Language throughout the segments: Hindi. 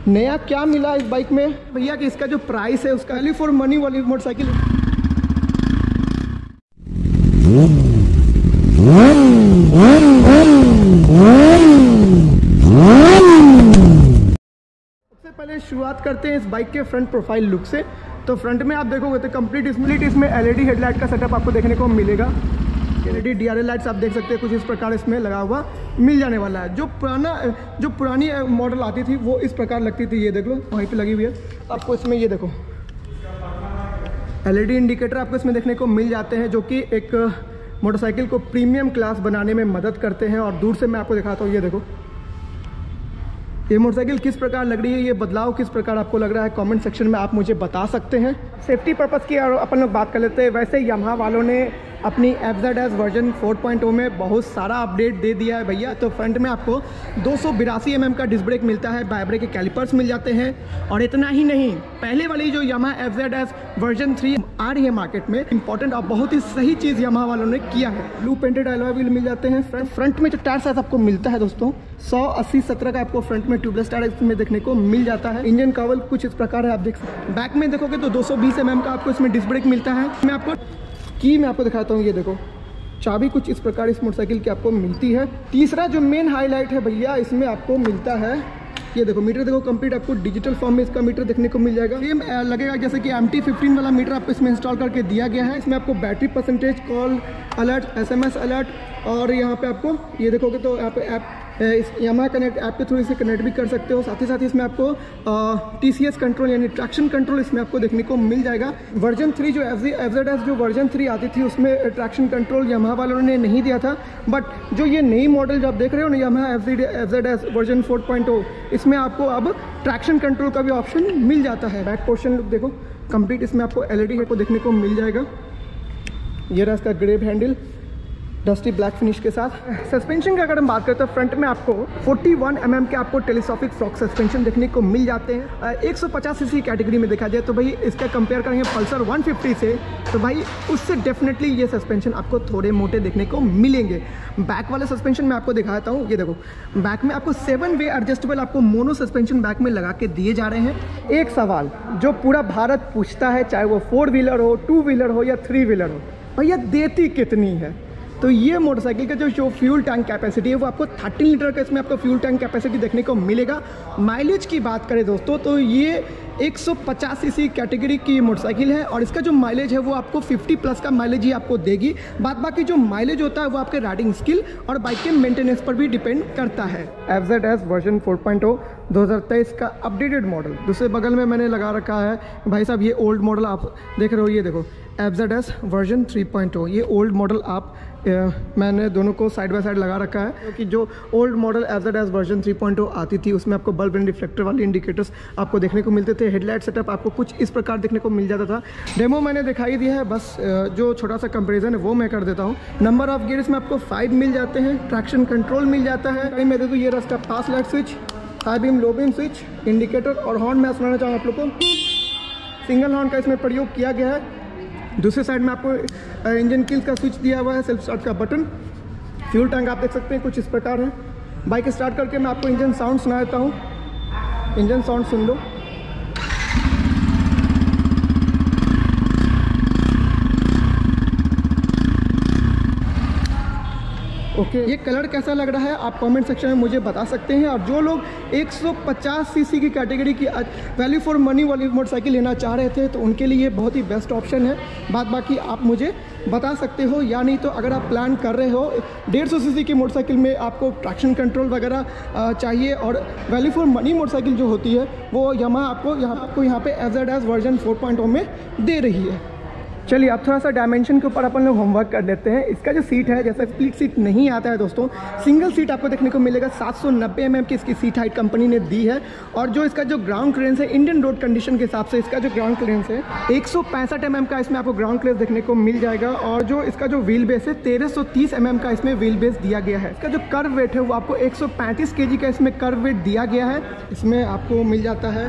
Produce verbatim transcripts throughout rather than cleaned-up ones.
नया क्या मिला इस बाइक में भैया कि इसका जो प्राइस है उसका वैल्यू फॉर मनी वाली मोटरसाइकिल। सबसे पहले शुरुआत करते हैं इस बाइक के फ्रंट प्रोफाइल लुक से। तो फ्रंट में आप देखोगे तो कंप्लीट स्प्लिट इसमें एलईडी हेडलाइट का सेटअप आपको देखने को मिलेगा। एलईडी डीआरएल लाइट्स आप देख सकते हैं कुछ इस प्रकार इसमें लगा हुआ मिल जाने वाला है। जो पुराना जो पुरानी मॉडल आती थी वो इस प्रकार लगती थी, ये देख लो वहीं पे लगी हुई है। आपको इसमें ये देखो एलईडी इंडिकेटर आपको इसमें देखने को मिल जाते हैं, जो कि एक मोटरसाइकिल को प्रीमियम क्लास बनाने में मदद करते हैं। और दूर से मैं आपको दिखाता हूँ, ये देखो ये मोटरसाइकिल किस प्रकार लग रही है, ये बदलाव किस प्रकार आपको लग रहा है, कमेंट सेक्शन में आप मुझे बता सकते हैं। सेफ्टी पर्पस की और अपन लोग बात कर लेते हैं। वैसे यामाहा वालों ने अपनी F Z S version four point O में बहुत सारा अपडेट दे दिया है भैया। तो फ्रंट में आपको दो सौ बिरासी एम एम का डिस्क ब्रेक मिलता है, बाइब्रेक के कैलिपर्स मिल जाते हैं। और इतना ही नहीं, पहले वाली जो Yamaha F Z S version three आ रही है मार्केट में, इंपॉर्टेंट और बहुत ही सही चीज़ यामाहा वालों ने किया है, ब्लू पेंटेड अलॉय व्हील मिल जाते हैं। फ्रंट में जो टायर साइज आपको मिलता है दोस्तों सौ अस्सी सत्रह का आपको फ्रंट में ट्यूबलेस टायर इसमें देखने को मिल जाता है। इंजन कवर कुछ इस प्रकार है, आप देख सकते हैं। बैक में देखोगे तो दो सौ बीस एम एम का आपको इसमें डिस्क ब्रेक मिलता है। मैं आपको की मैं आपको दिखाता हूँ, ये देखो चाबी कुछ इस प्रकार इस मोटरसाइकिल की आपको मिलती है। तीसरा जो मेन हाईलाइट है भैया इसमें आपको मिलता है, ये देखो मीटर देखो कंप्लीट आपको डिजिटल फॉर्म में इसका मीटर देखने को मिल जाएगा। सेम लगेगा जैसे कि एम टी फिफ्टीन वाला मीटर आपको इसमें इंस्टॉल करके दिया गया है। इसमें आपको battery percentage, call alert, SMS alert, और यहाँ पे आपको ये देखोगे तो यहाँ पे ऐप इस यामाहा कनेक्ट ऐप के थ्रू इसे कनेक्ट भी कर सकते हो। साथ ही साथ इसमें आपको टी सी एस कंट्रोल यानी ट्रैक्शन कंट्रोल इसमें आपको देखने को मिल जाएगा। वर्जन थ्री जो एफ जेड एस जो वर्जन थ्री आती थी उसमें ट्रैक्शन कंट्रोल यामाहा वालों ने नहीं दिया था, बट जो ये नई मॉडल जो आप देख रहे हो ना Yamaha F Z S version four point O, इसमें आपको अब ट्रैक्शन कंट्रोल का भी ऑप्शन मिल जाता है। बैक पोर्शन लुक देखो कंप्लीट इसमें आपको एलईडी हेड को देखने को मिल जाएगा। ये रहा इसका grab handle dusty black finish के साथ। सस्पेंशन की अगर हम बात करें तो फ्रंट में आपको इकतालीस एम एम के आपको टेलीस्कोपिक फ्रॉक सस्पेंशन देखने को मिल जाते हैं। एक सौ पचास सीसी कैटेगरी में देखा जाए तो भाई इसका कंपेयर करेंगे पल्सर वन फिफ्टी से, तो भाई उससे डेफिनेटली ये सस्पेंशन आपको थोड़े मोटे देखने को मिलेंगे। बैक वाले सस्पेंशन में आपको दिखाता हूँ, ये देखो बैक में आपको सेवन वे एडजस्टेबल आपको मोनो सस्पेंशन बैक में लगा के दिए जा रहे हैं। एक सवाल जो पूरा भारत पूछता है, चाहे वो फोर व्हीलर हो, टू व्हीलर हो या थ्री व्हीलर हो, भैया देती कितनी है? तो ये मोटरसाइकिल का जो जो फ्यूल टैंक कैपेसिटी है वो आपको थर्टीन लीटर का इसमें आपको फ्यूल टैंक कैपेसिटी देखने को मिलेगा। माइलेज की बात करें दोस्तों तो ये एक सौ पचास सीसी कैटेगरी की मोटरसाइकिल है और इसका जो माइलेज है वो आपको पचास प्लस का माइलेज ही आपको देगी। बाद बाकी जो माइलेज होता है वो आपके राइडिंग स्किल और बाइक के मेंटेनेंस पर भी डिपेंड करता है। F Z S version four point O दो हज़ार तेईस का अपडेटेड मॉडल दूसरे बगल में मैंने लगा रखा है भाई साहब। ये ओल्ड मॉडल आप देख रहे हो, ये देखो F Z S version three point O, ये ओल्ड मॉडल आप आ, मैंने दोनों को साइड बाय साइड लगा रखा है क्योंकि जो old model F Z S version three point O आती थी उसमें आपको बल्ब एंड रिफ्लेक्टर वाले इंडिकेटर्स आपको देखने को मिलते थे। हेडलाइट सेटअप आपको कुछ इस प्रकार देखने को मिल जाता था। डेमो मैंने दिखाई दिया है, बस जो छोटा सा कंपेरिजन है वो मैं कर देता हूँ। नंबर ऑफ गियर्स में आपको फाइव मिल जाते हैं, ट्रैक्शन कंट्रोल मिल जाता है। मैं दे दूँ ये रास्ता pass light switch, high beam low beam switch, indicator और हॉर्न मैं सुनाना चाहूँ आप लोग को। सिंगल हॉर्न का इसमें प्रयोग किया गया है। दूसरे साइड में आपको इंजन किल का स्विच दिया हुआ है, सेल्फ स्टार्ट का बटन। फ्यूल टैंक आप देख सकते हैं कुछ इस प्रकार है। बाइक स्टार्ट करके मैं आपको इंजन साउंड सुना देता हूँ, इंजन साउंड सुन लो। ओके okay, ये कलर कैसा लग रहा है आप कमेंट सेक्शन में मुझे बता सकते हैं। और जो लोग एक सौ पचास सीसी की कैटेगरी की वैल्यू फॉर मनी वाली मोटरसाइकिल लेना चाह रहे थे तो उनके लिए ये बहुत ही बेस्ट ऑप्शन है। बाद बाकी आप मुझे बता सकते हो, या नहीं तो अगर आप प्लान कर रहे हो डेढ़ सौ सीसी की मोटरसाइकिल में आपको ट्रैक्शन कंट्रोल वगैरह चाहिए और वैल्यू फॉर मनी मोटरसाइकिल जो होती है वो यामाहा आपको यहाँ आपको यहाँ पे F Z S version four point O में दे रही है। चलिए अब थोड़ा सा डायमेंशन के ऊपर अपन लोग होमवर्क कर लेते हैं। इसका जो सीट है जैसे स्प्लिट सीट नहीं आता है दोस्तों, सिंगल सीट आपको देखने को मिलेगा। सात सौ नब्बे एम एम की इसकी सीट हाइट कंपनी ने दी है। और जो इसका जो ग्राउंड क्लियरेंस है इंडियन रोड कंडीशन के हिसाब से इसका जो ग्राउंड क्लियरेंस है एक सौ पैंसठ एम एम का इसमें आपको ग्राउंड क्लियरेंस देखने को मिल जाएगा। और जो इसका जो व्हील बेस है तेरह सौ तीस एम एम का इसमें व्हील बेस दिया गया है। इसका जो कर्व वेट है वो आपको एक सौ पैंतीस के जी का इसमें कर्व वेट दिया गया है। इसमें आपको मिल जाता है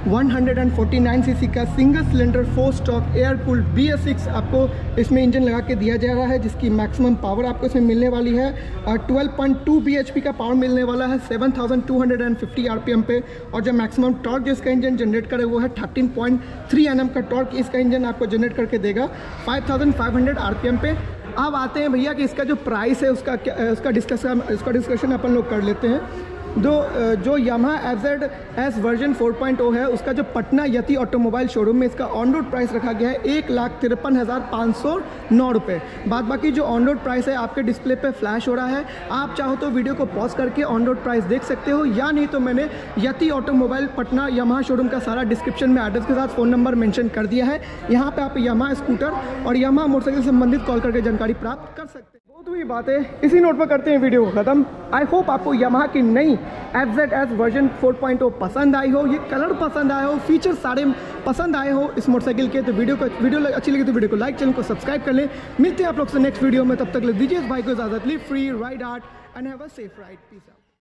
वन फोर्टी नाइन सीसी का single cylinder four stroke air cooled B S six आपको इसमें इंजन लगा के दिया जा रहा है, जिसकी मैक्सिमम पावर आपको इसमें मिलने वाली है twelve point two B H P का पावर मिलने वाला है seven thousand two hundred fifty R P M पे। और जो मैक्सिमम टॉर्क जो इसका इंजन जनरेट करे वो है thirteen point three N M का टॉर्क इसका इंजन आपको जनरेट करके देगा five thousand five hundred R P M पे। अब आते हैं भैया कि इसका जो प्राइस है उसका क्या उसका डिस्कशन उसका डिस्कशन अपन लोग कर लेते हैं। जो जो Yamaha F Z S version four point O है उसका जो पटना यति ऑटोमोबाइल शोरूम में इसका ऑन रोड प्राइस रखा गया है एक लाख तिरपन हज़ार पाँच सौ नौ रुपये। बाद बाकी जो ऑन रोड प्राइस है आपके डिस्प्ले पे फ्लैश हो रहा है, आप चाहो तो वीडियो को पॉज करके ऑन रोड प्राइस देख सकते हो, या नहीं तो मैंने Yati automobile Patna Yamaha showroom का सारा डिस्क्रिप्शन में एड्रेस के साथ फ़ोन नंबर मेंशन कर दिया है। यहाँ पे आप यामाहा स्कूटर और यामाहा मोटरसाइकिल से संबंधित कॉल करके जानकारी प्राप्त कर सकते हैं। बहुत हुई बातें, इसी नोट पर करते हैं वीडियो को खत्म। आई होप आपको यामाहा की नई F Z S version four point O पसंद आई हो, ये कलर पसंद आए हो, फीचर सारे पसंद आए हो इस मोटरसाइकिल के। तो वीडियो को वीडियो अच्छी लगी तो वीडियो को लाइक, चैनल को सब्सक्राइब कर लें। मिलते हैं आप लोग से नेक्स्ट वीडियो में, तब तक ले दीजिए इस भाई को इजाजत। Live free, ride hard and have a safe ride. Peace out.